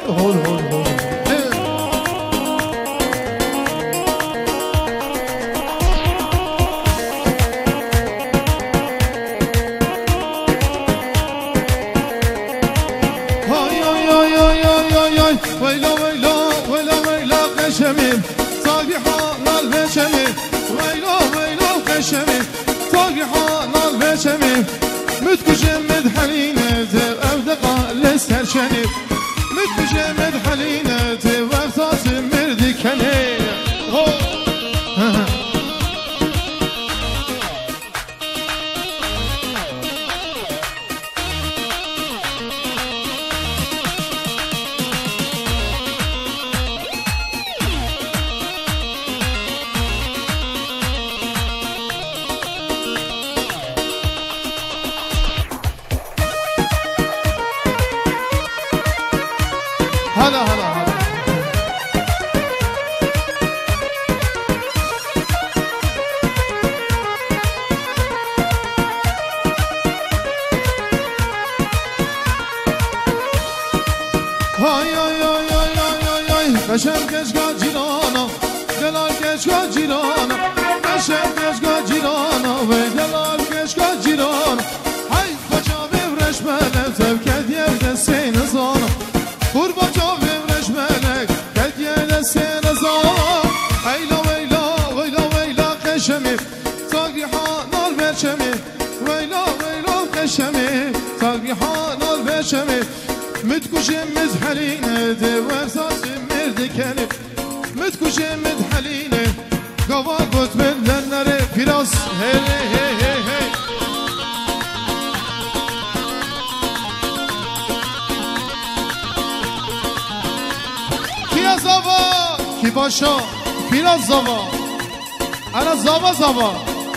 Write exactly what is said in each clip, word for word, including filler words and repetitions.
هول هول هول ويلا ويلا ويلا ويلا قشمي صالحة البشمي ويلا ويلا قشمي صالحة البشمي متكجمد حلينة أبدقى لسر شني متكجمد حلينة وفصاص مردي كني هلا هلا هلا هاي هاي هاي هاي هاي قشم کشگاه جیرانا دلال کشگاه جیرانا قشم کشگاه جیرانا و دلال کشگاه جیرانا های بچا بفرش ملم تبکت یه دسته نزانا قربا جا بفرش ملک کت یه دسته نزانا ایلا ویلا ویلا ویلا قشمی صاقیحا نال برشمی ویلا ویلا قشمی صاقیحا نال برشمی متكوشم مزحلينه دي وفصاص مردكني متكوشم مزحلينه قوا قوت من لنري فراس هي هي هي هي كيا زاوا كي باشا فراس زاوا انا زاوا زاوا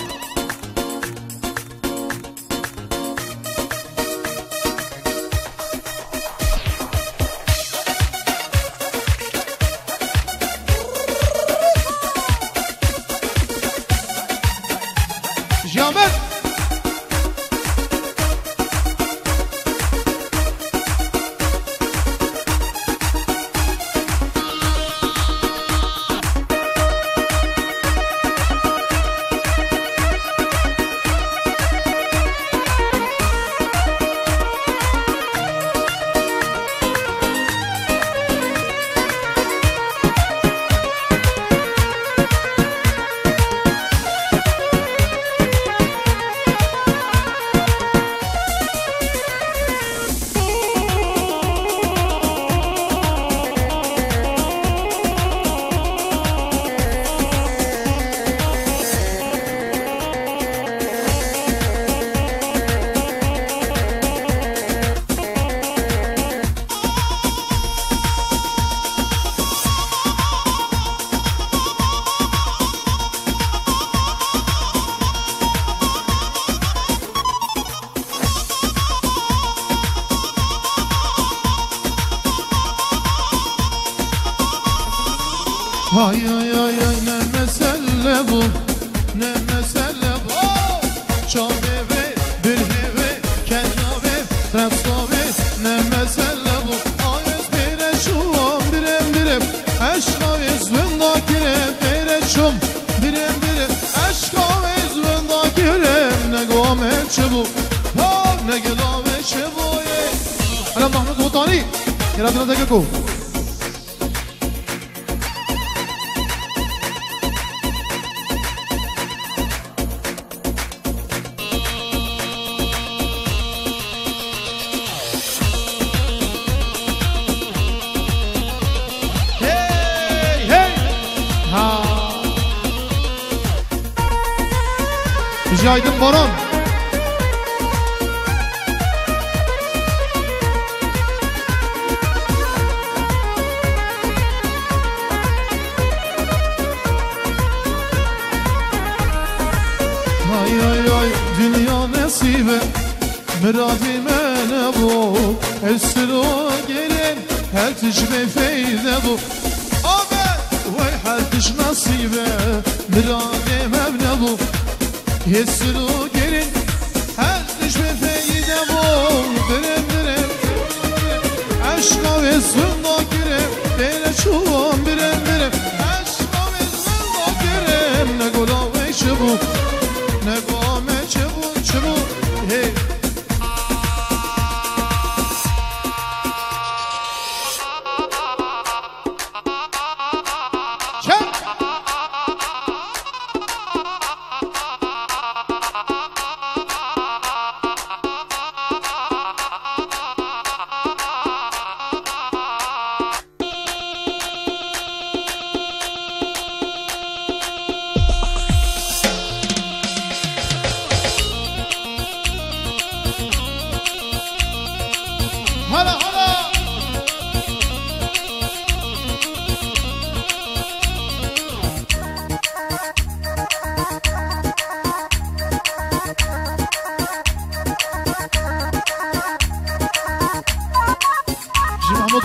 جامد Ay ay ay ay ne mesele bu, ne mesele bu. Çaveve, bir heve, kenave, trapsave, ne mesele bu. Ayız bire şum, birem birem, eşkaviz vındakirem, bire şum, birem birem, eşkaviz vındakirem, ne gomen çebu, ha ne gelave çebu ye. Ala Mahmud Hutani, yaradına da göku. Aydın Baran Ay ay ay dünya nesibe Miradime ne bu Esir o gelin Her tişbe feyde bu Abi Vay her tiş nasibe Miradime ne bu Yesiru gelin her düşme feyde bol Direm direm Aşka ve sünna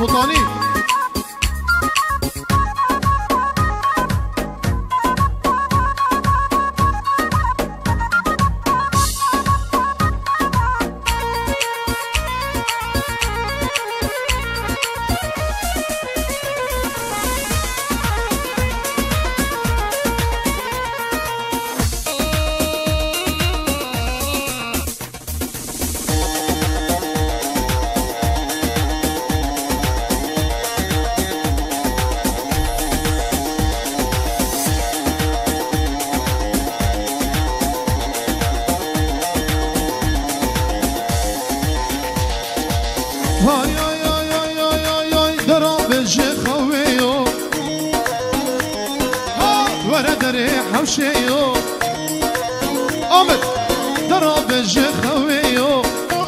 سلطانی وای آی آی آی آی آی آی درا بجه خویو وره دره حوشیو آمد درا بجه خویو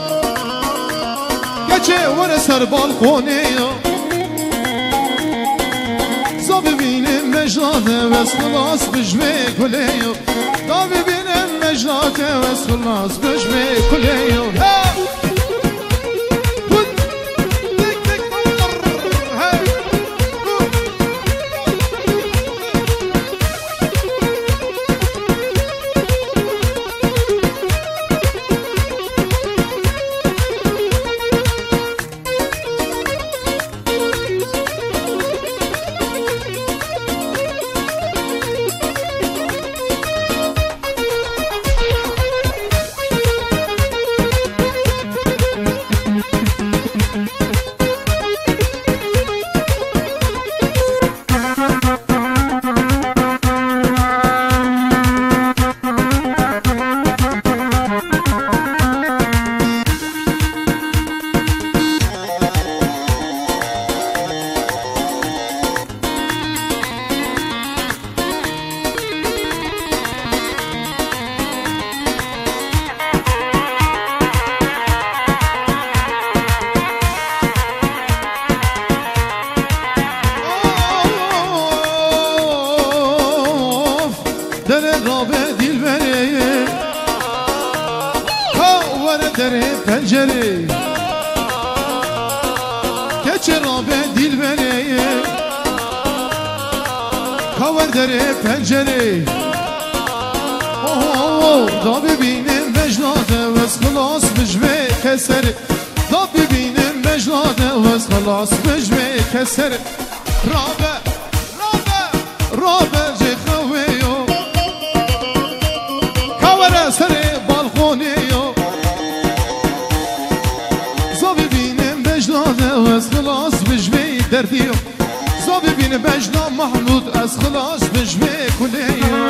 گچه وره سر بالخونیو زا ببینم مجلاده وز خلاص بجمه کلیو دا ببینم مجلاده وز خلاص بجمه کلیو pencere geçer abi dilbere kavar dere pencere oh da bibinin meclade vez خلاص بجمه كسر da bibinin meclade vez خلاص بجمه كسر رابع رابع رابع جي خويو kavar سر بالخونيو از خلاص بجمه دردیو زا ببین بجنا محمود از خلاص بجمه کلیو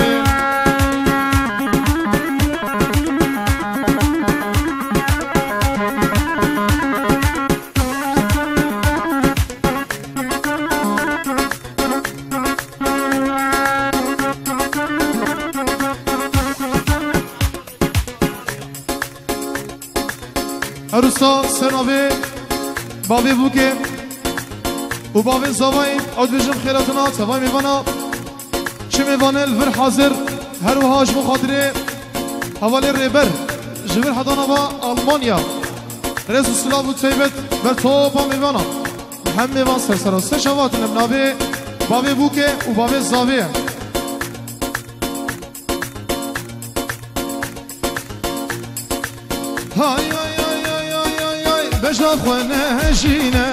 عروسا سنابه بابی بوکه و بابی زوای آد بجم خیراتنا سوای میوانا چه میوانه الور حاضر هر و هاش مخاطره حوالی ریبر جبر حدانا با آلمانیا رئیس السلاح بود سیبت بر توپا میوانا هم میوان سرسرا سه شوات نبنابه بابی بوکه و بابی زاویه های های بجا خوانه هجينا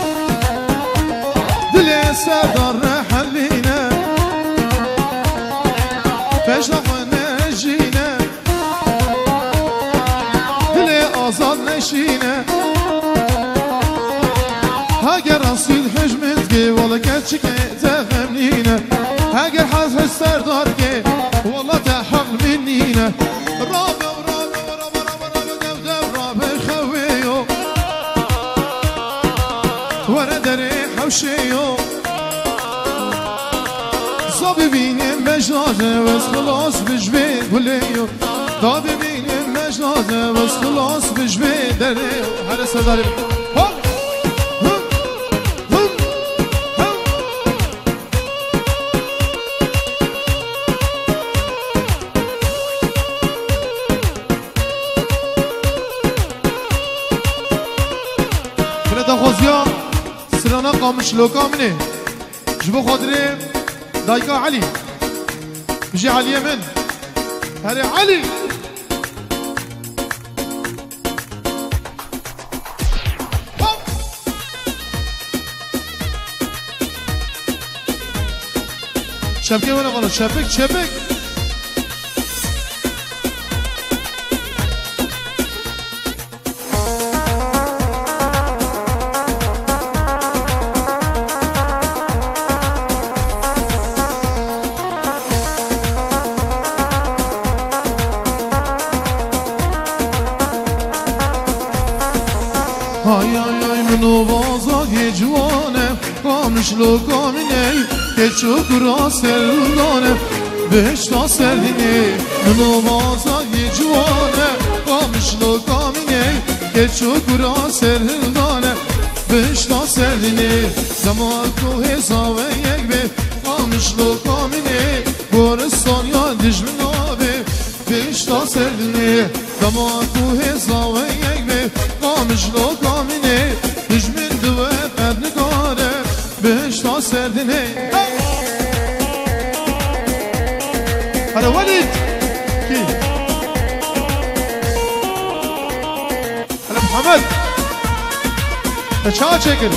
دلي سردار حلينا بجا خوانه هجينا دلي آزاد نشينا هاگر رسول حجمتكي والله كاتشك تغمنينا هاگر حزه سرداركي والله تحق منينا رابع حوشيو صا ببینیم مجلاده وز خلاص بجبه گلیو دا ببینیم مجلاده وز خلاص بجبه دریو هر سرداری هوب هوب هوب هوب فردا خوزیا جیرانا قامش لوکا منه جبو خاطره دایکا علی بجي علي من هري علي شبكة ولا غلط شبك شبك هاي هاي هاي منو بازاقي جوانه قامش لو قامني كچو كرا سردانه بهشتا سرديني منو بازاقي جوانه قامش لو قامني كچو كرا سردانه بهشتا سرديني زمانكو حسابه یک به قامش لو قامني گورستان یا دجمنابه بهشتا سرديني زمانكو حسابه یک به قامش لو قامني دجمن دوه قدنگاره بهشتا سرديني هلا وليد كي هلا محمد تشا شكل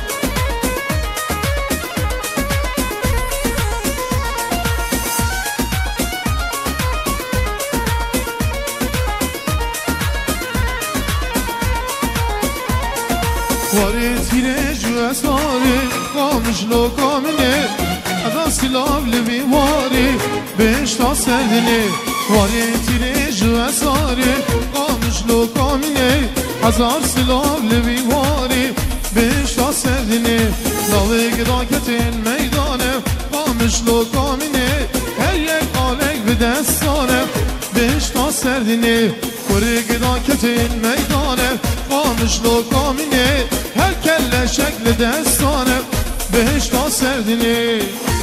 واري تيري جو اساري قامش لو قامني هذا سلاف لبي واري بهشتا سرديني واري تيري جو اساري قامش لو قامني هزار سلاف لبي واري بهشتا سرديني لاوي قداكتين ميدانه قامش لو قامني هر یک آلك بدستانه بهشتا سرديني واري قداكتين ميدانه قامش لو قامني هر کل شکل دستانه بهشتا سرديني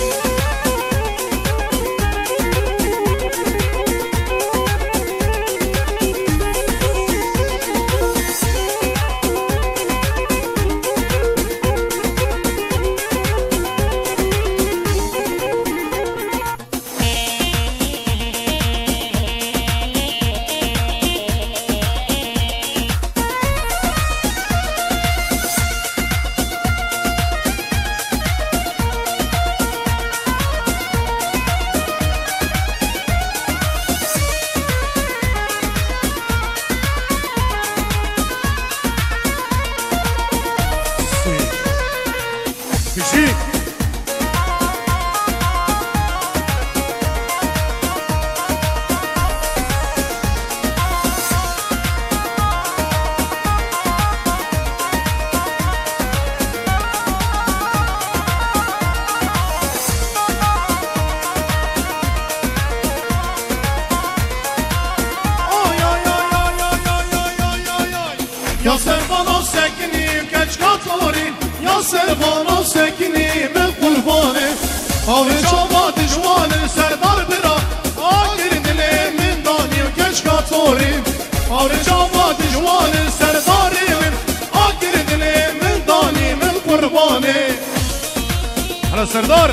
یا سربانا سکنیم کچکاتوری یا سربانا سکنیم قربانه آوی چاوا دجوانه سردار برا آگر دلی من دانیم کچکاتوری آوی چاوا دجوانه سرداری من آگر دلی من دانیم قربانه حالا سردار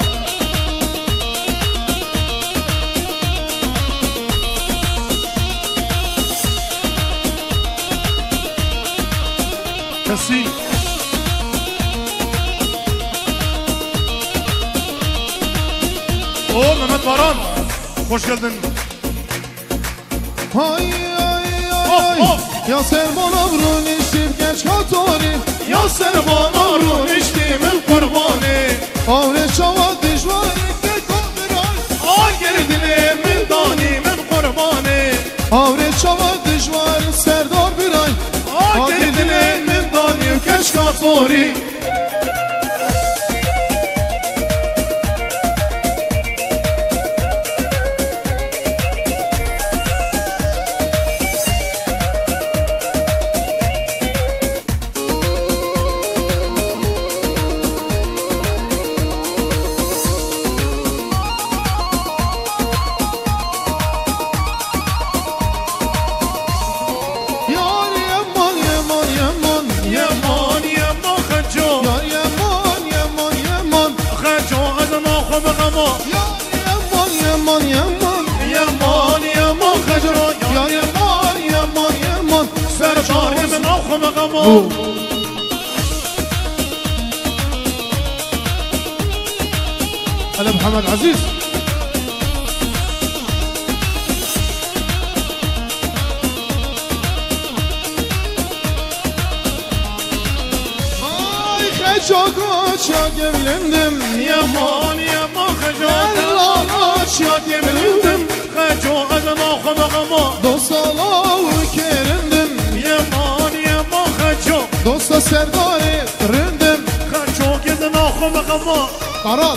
کسی او Mehmet Baran hoş geldin. های های های یا سربانا رو نیشتیم کچکاتوری یا سربانا رو نیشتیم قربانه آوره چاوا دجواری که کافران آگر دلی من دانی من قربانه آوره چاوا دجوار سردار برای آگر دلی من دانی کچکاتوری غما یمان یمان یمان یمان یمان خجران یا یمان یمان یمان سرکار من آخم غما هلا محمد عزيز Çaka gemlendim yaman yaman xecatem Ellana çak gemlendim Xeco ezem ağam ağama Dostalav kerindim Yaman yaman xeco Dosta serdari rindim Xeco gezem ağam ağama Karal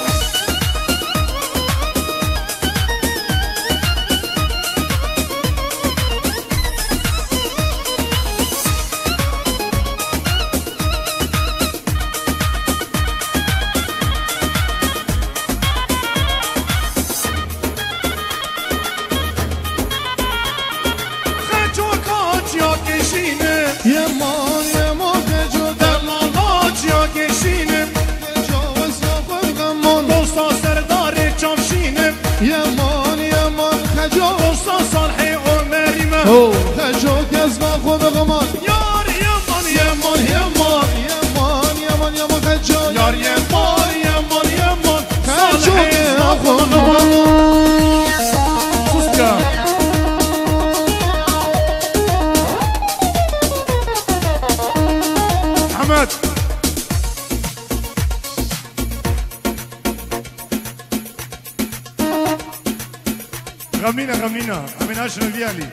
Yaman yaman geco Derman ya geçinim Geco esnafın gamon Dosta serdari çamşinim Yaman yaman geco Dosta sarhi ömerime Geco gezma konu gaman Yar yaman yaman yaman Yaman yaman yaman geco Yar yaman yaman yaman Geco gezma konu gaman Sus ya Ahmet غمينا غمينا غمينا عشرة ديالي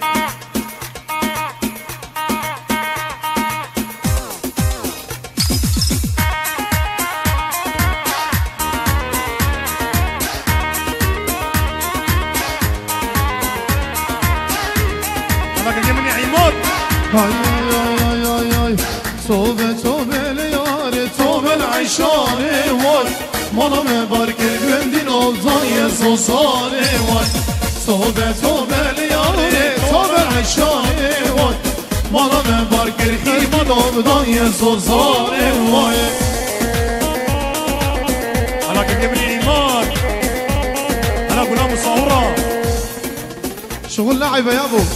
الله كان جمني عماد Ay ay ay ay ay Sobe sobe le yare Sobe l'ayşane vay Mana me barker gündin olzan ye sosane vay Sobe sobe le yare Sobe l'ayşane vay Mana me barker himan oldan ye sosane vay الله كان جمني عماد أنا غلام صورة شغل لعبة يا ابو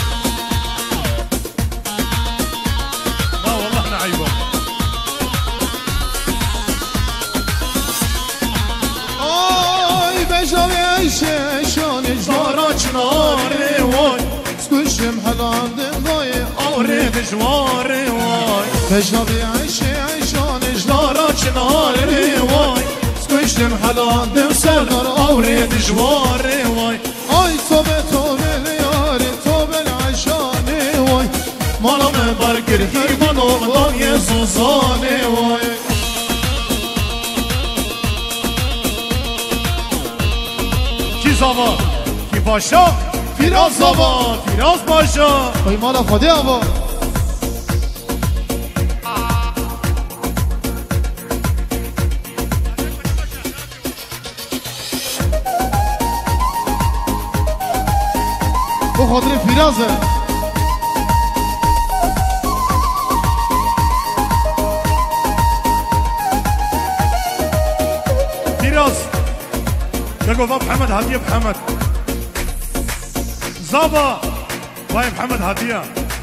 لا والله احنا عيبة Ay beşavi ayşe şan icdara çınarı vay Skuşum helandim dayı Ağrı dışvarı vay Beşavi ayşe şan icdara Dara çınarı vay Skuşum helandim serdar Ağrı dışvarı vay Ay tobe tobe le yari tobe l'ayşane vay Mala me barkir hirman oğlan Yesuzane vay Ki zava, ki paşa Firaz zava, Firaz paşa Ay mala fadi ava Bu خاطر فیرازه Firaz Dego va Muhammed Hadiye Muhammed Zaba Vay Muhammed Hadiye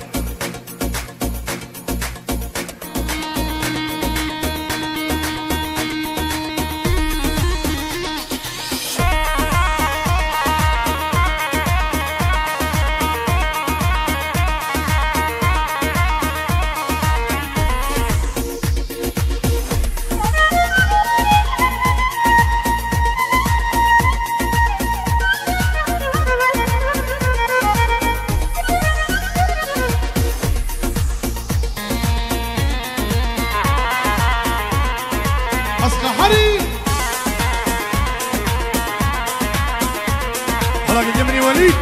أصلحري هلا جمني وليد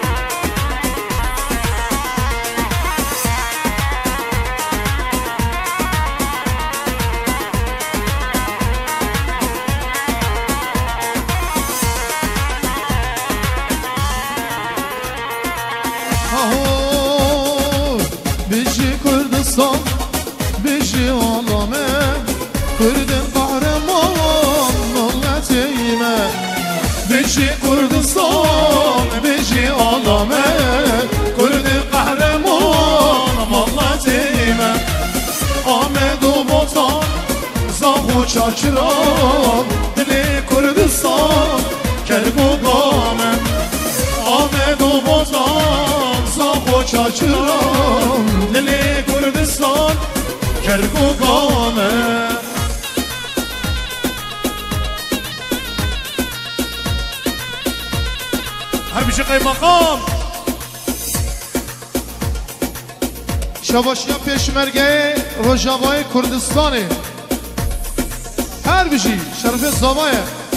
أهو بيجي كردستان بيجي عالمه كردن قهرمان ملتيمه بجي كردستان بجي عالمه كرد قهرمان والله تيمه آمد و بطان زاغ و چاچران دل کردستان کرب و گامه آمد و بطان زاغ و چاچران دل کردستان کرب و گامه هر بیشه قیم مقام شباشیا پیشمرگه روژاوای کردستانه هر بیشی شرف زامایه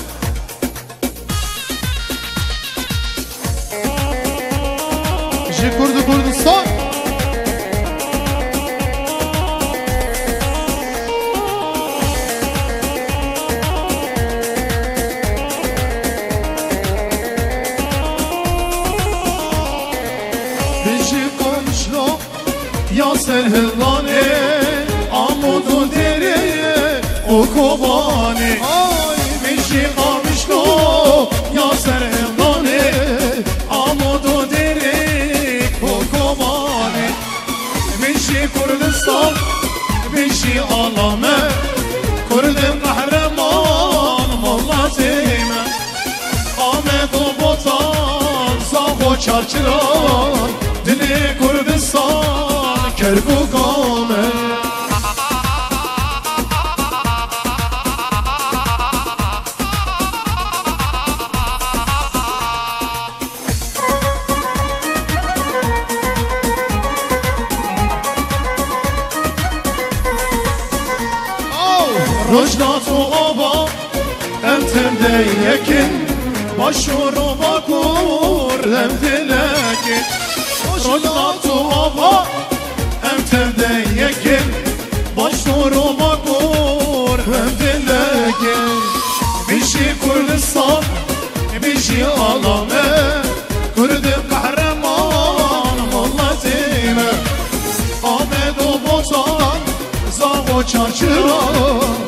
بیشی کرد کردستان Yasir hillane amudu dere o kovane ay mişi kamışlo Yasir hillane amudu dere o kovane mişi Kurdistan mişi alame Kurdin kahraman mallatime Ahmet o botan sağ çarçıran dili Kurdistan کرب و گامه رجلات و آبا امتم دیکن باشور و باکور هم دلکن رجلات و آبا Emterde yekin başvuruma kur Emtelekin Bir şey Kurdistan Bir şey alame Kurdum kahraman Mallatime Ahmet o botan Zağ o çarçıran